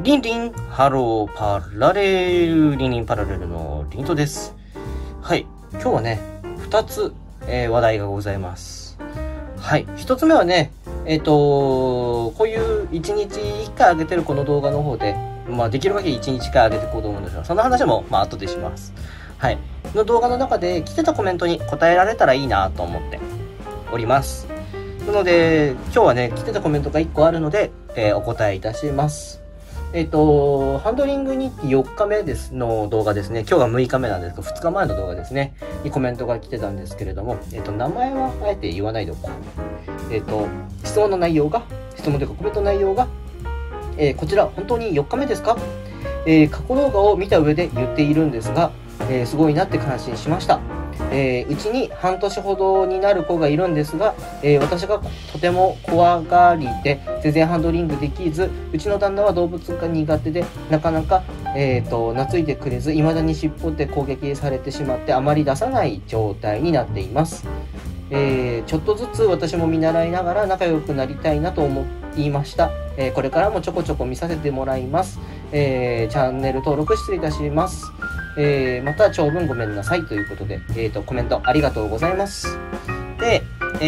リンリン、ハローパラレル、リンリンパラレルのリントです。はい、今日はね、2つ、話題がございます。はい、1つ目はね、こういう1日1回上げてるこの動画の方で、できる限り1日1回上げていこうと思うんですが、その話も、後でします。はい、の動画の中で来てたコメントに答えられたらいいなと思っております。なので、今日はね、来てたコメントが1個あるので、お答えいたします。ハンドリング日記4日目ですの動画ですね。今日が6日目なんですけど、2日前の動画ですね。にコメントが来てたんですけれども、名前はあえて言わないでおこう。質問というかコメントの内容が、こちら本当に4日目ですか？過去動画を見た上で言っているんですが、すごいなって感心しました。うちに半年ほどになる子がいるんですが、私がとても怖がりで全然ハンドリングできず、うちの旦那は動物が苦手でなかなか、懐いてくれず、未だに尻尾で攻撃されてしまってあまり出さない状態になっています。ちょっとずつ私も見習いながら仲良くなりたいなと思いました。これからもちょこちょこ見させてもらいます。チャンネル登録失礼いたします。また長文ごめんなさいということで、コメントありがとうございます。で、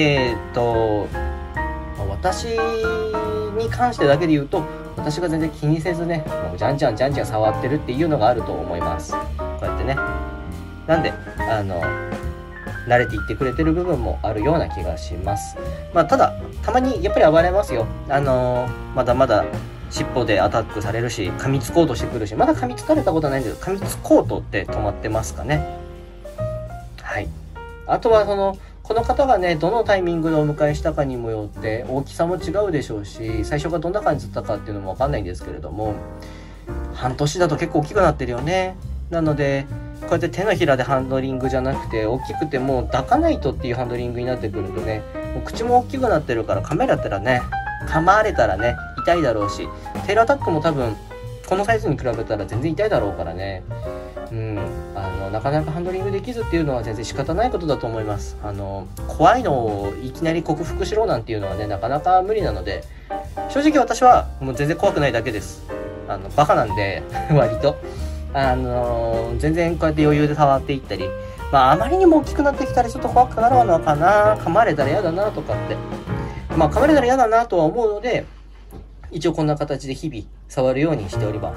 私に関してだけで言うと、私が全然気にせずね、もうじゃんじゃん触ってるっていうのがあると思います。こうやってね。なんで、慣れていってくれてる部分もあるような気がします。ただ、たまにやっぱり暴れますよ。まだまだ尻尾でアタックされるし、噛みつこうとしてくるし、まだ噛みつかれたことはないんですけど、噛みつこうとって止まってますかね。はい。あとはこの方がね、どのタイミングでお迎えしたかにもよって大きさも違うでしょうし、最初がどんな感じだったかっていうのもわかんないんですけれども、半年だと結構大きくなってるよね。なので、こうやって手のひらでハンドリングじゃなくて、大きくてもう抱かないとっていうハンドリングになってくるとね、もう口も大きくなってるから、噛まれたらね、痛いだろうし、テールアタックも多分このサイズに比べたら全然痛いだろうからね。なかなかハンドリングできずっていうのは全然仕方ないことだと思います。怖いのをいきなり克服しろなんていうのはね、なかなか無理なので、正直私はもう全然怖くないだけです。バカなんで割と全然こうやって余裕で触っていったり、あまりにも大きくなってきたらちょっと怖くなるのかな、噛まれたら嫌だなとかって、噛まれたら嫌だなとは思うので、一応こんな形で日々触るようにしております。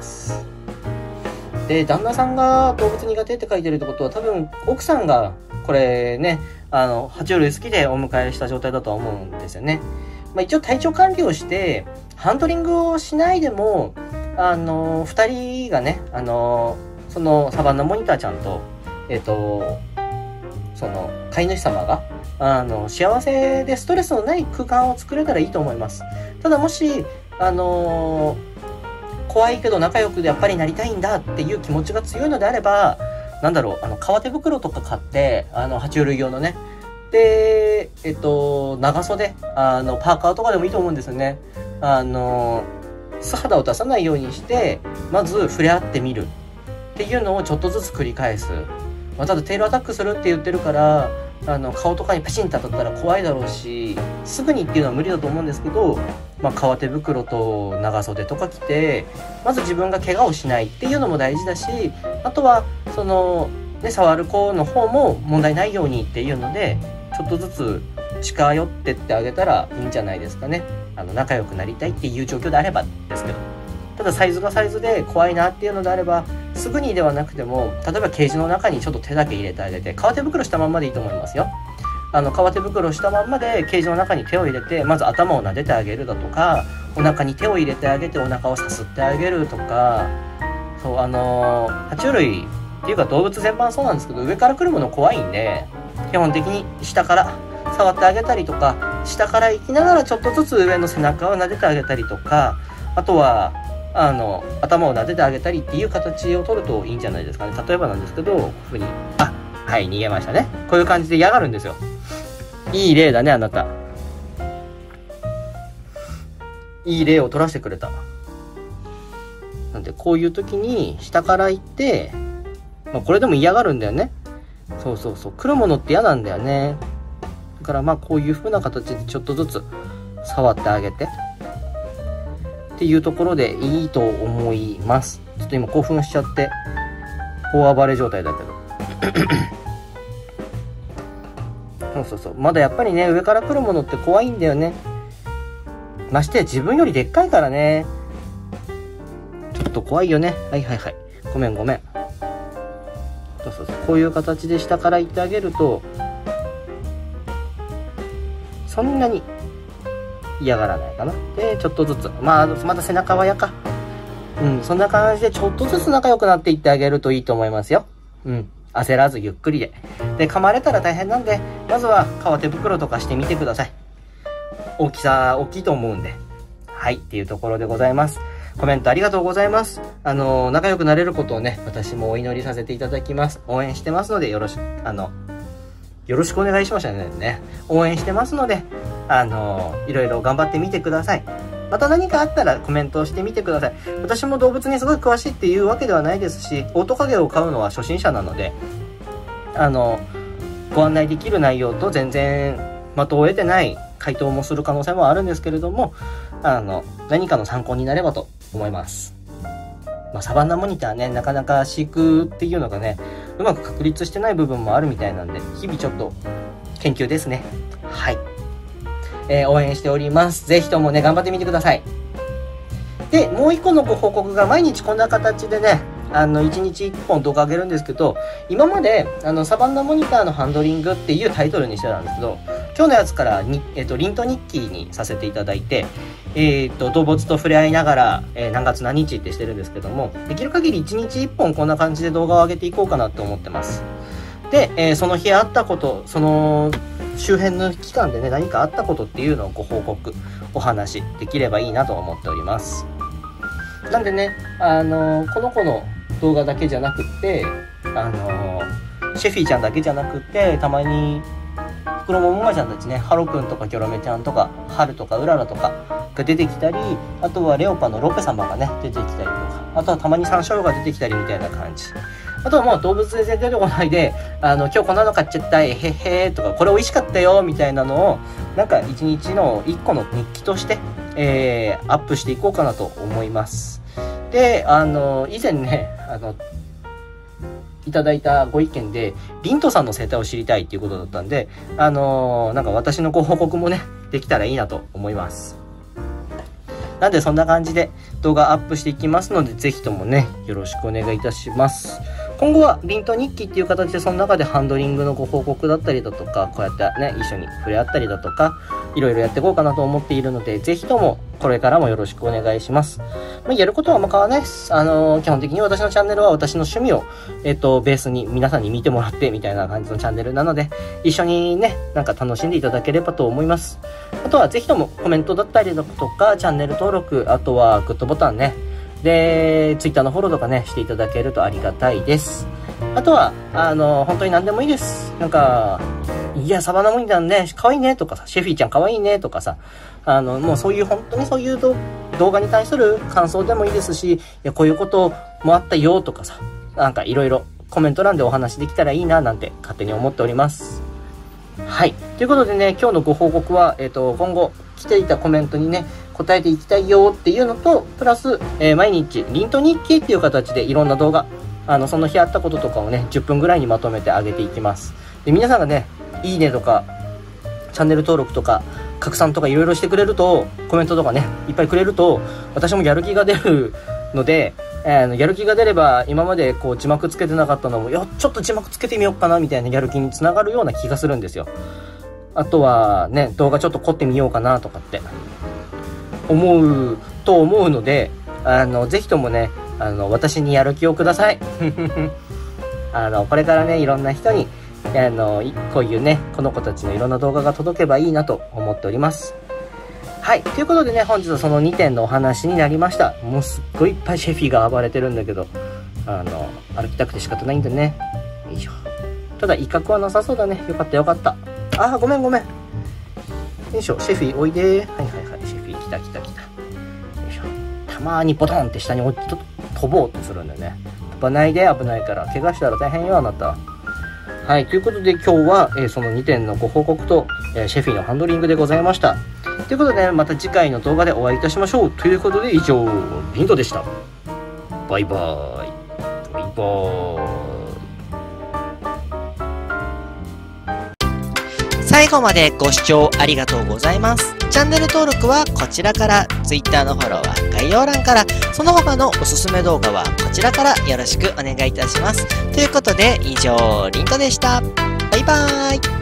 で、旦那さんが動物苦手って書いてるってことは、多分奥さんがこれね、爬虫類好きでお迎えした状態だとは思うんですよね。一応体調管理をしてハンドリングをしないでも、2人がね、そのサバンナモニターちゃんとその飼い主様が幸せでストレスのない空間を作れたらいいと思います。ただもし怖いけど仲良くやっぱりなりたいんだっていう気持ちが強いのであれば、革手袋とか買って、爬虫類用のね。で、長袖、パーカーとかでもいいと思うんですよね。素肌を出さないようにして、まず触れ合ってみるっていうのをちょっとずつ繰り返す。ただテールアタックするって言ってるから、顔とかにパチンと当たったら怖いだろうし、すぐにっていうのは無理だと思うんですけど、革手袋と長袖とか着て、まず自分が怪我をしないっていうのも大事だし、あとは触る子の方も問題ないようにっていうので、ちょっとずつ近寄ってってあげたらいいんじゃないですかね。仲良くなりたいっていう状況であればですけど、ただサイズがサイズで怖いなっていうのであれば、すぐにではなくても、例えばケージの中にちょっと手だけ入れてあげて、革手袋したまんまでいいと思いますよ。革手袋したまんまでケージの中に手を入れて、まず頭を撫でてあげるだとか、お腹に手を入れてあげてお腹をさすってあげるとか、爬虫類っていうか動物全般そうなんですけど、上から来るもの怖いんで、基本的に下から触ってあげたりとか、下から行きながらちょっとずつ上の背中を撫でてあげたりとか、あとは頭を撫でてあげたりっていう形を取るといいんじゃないですかね。例えばなんですけど、こういうふうにはい、逃げましたね。こういう感じで嫌がるんですよ。いい例だね、あなた。いい例を取らせてくれた。なんでこういう時に下から行って、これでも嫌がるんだよね。そう来るものって嫌なんだよね。だからこういう風な形でちょっとずつ触ってあげてっっていうところでいいと思います。ちょっと今興奮しちゃって大暴れ状態だけどそうまだやっぱりね、上から来るものって怖いんだよね。ましてや自分よりでっかいからね、ちょっと怖いよね。はいごめんそうこういう形で下から行ってあげるとそんなに嫌がらないかな。でちょっとずつまだ背中はやか、そんな感じでちょっとずつ仲良くなっていってあげるといいと思いますよ。焦らずゆっくりで噛まれたら大変なんで、まずは革手袋とかしてみてください。大きいと思うんで。はいっていうところでございます。コメントありがとうございます。仲良くなれることをね、私もお祈りさせていただきます。応援してますのでよろしくお願いしましたね。応援してますのでいろいろ頑張ってみてください。また何かあったらコメントをしてみてください。私も動物にすごい詳しいっていうわけではないですし、オオトカゲを飼うのは初心者なのでご案内できる内容と全然的を得てない回答もする可能性もあるんですけれども、何かの参考になればと思います。サバンナモニターね、なかなか飼育っていうのがね、うまく確立してない部分もあるみたいなんで、日々ちょっと研究ですね。はい。応援しております。ぜひともね、頑張ってみてください。で、もう一個のご報告が、毎日こんな形でね、1日1本動画上げるんですけど、今まで、サバンナモニターのハンドリングっていうタイトルにしてたんですけど、今日のやつからリント日記にさせていただいて、動物と触れ合いながら、何月何日ってしてるんですけども、できる限り1日1本こんな感じで動画を上げていこうかなと思ってます。で、その日あったこと、その周辺の期間でね、何かあったことっていうのをご報告、お話できればいいなと思っております。なんでね、この子の動画だけじゃなくって、シェフィーちゃんだけじゃなくって、たまにフクロモモマちゃんたちね、ハロくんとかキョロメちゃんとかハルとかウララとかが出てきたり、あとはレオパのロペ様がね出てきたりとか、あとはたまにサンショウが出てきたりみたいな感じ。あとはもう動物全然出てこないで、今日こんなの買っちゃったへへーとか、これ美味しかったよみたいなのをなんか一日の一個の日記として、アップしていこうかなと思います。で、以前ねいただいたご意見でリントさんの生態を知りたいっていうことだったんで、なんか私のご報告もねできたらいいなと思います。なんでそんな感じで動画アップしていきますので、ぜひともねよろしくお願いいたします。今後はリント日記っていう形で、その中でハンドリングのご報告だったりだとか、こうやってね一緒に触れ合ったりだとか、いろいろやっていこうかなと思っているので、ぜひともこれからもよろしくお願いします。やることはあんま変わらないです。基本的に私のチャンネルは私の趣味をベースに皆さんに見てもらってみたいな感じのチャンネルなので、一緒にねなんか楽しんでいただければと思います。あとはぜひともコメントだったりだとか、チャンネル登録、あとはグッドボタンね、で Twitter のフォローとかねしていただけるとありがたいです。あとは本当に何でもいいです。なんか、いやサバンナモニターね可愛いねとかさ、シェフィーちゃん可愛いねとかさ、もうそういう本当にそういう動画に対する感想でもいいですし、いやこういうこともあったよとかさ、なんかいろいろコメント欄でお話できたらいいななんて勝手に思っております。はい。ということでね、今日のご報告は、今後来ていたコメントにね、答えていきたいよっていうのと、プラス、毎日、リント日記っていう形でいろんな動画、その日あったこととかをね、10分ぐらいにまとめて上げていきます。で、皆さんがね、いいねとか、チャンネル登録とか、拡散とかいろいろしてくれると、コメントとかね、いっぱいくれると、私もやる気が出るので、やる気が出れば、今までこう字幕つけてなかったのも、いや、ちょっと字幕つけてみようかなみたいなやる気につながるような気がするんですよ。あとはね、動画ちょっと凝ってみようかなとかって思うと思うので、ぜひともね、私にやる気をください。これからね、いろんな人に、こういうね、この子たちのいろんな動画が届けばいいなと思っております。はい。ということでね、本日はその2点のお話になりました。もうすっごいいっぱいシェフィーが暴れてるんだけど、歩きたくて仕方ないんでね。よいしょ。ただ威嚇はなさそうだね。よかったよかった。あー、ごめんごめん。よいしょ。シェフィーおいでー。はいはいはい。シェフィー来た来た来た。よいしょ。たまーにボトンって下に飛ぼうとするんだよね。飛ばないで、危ないから。怪我したら大変よ、あなた。はい。ということで今日は、その2点のご報告と、 シェフィのハンドリングでございました。ということで、ね、また次回の動画でお会いいたしましょう。ということで以上、リンドでした。バイバーイ。バイバーイ。 最後までご視聴ありがとうございます。チャンネル登録はこちらから、Twitter のフォローは概要欄から、その他のおすすめ動画はこちらからよろしくお願いいたします。ということで以上、リントでした。バイバーイ。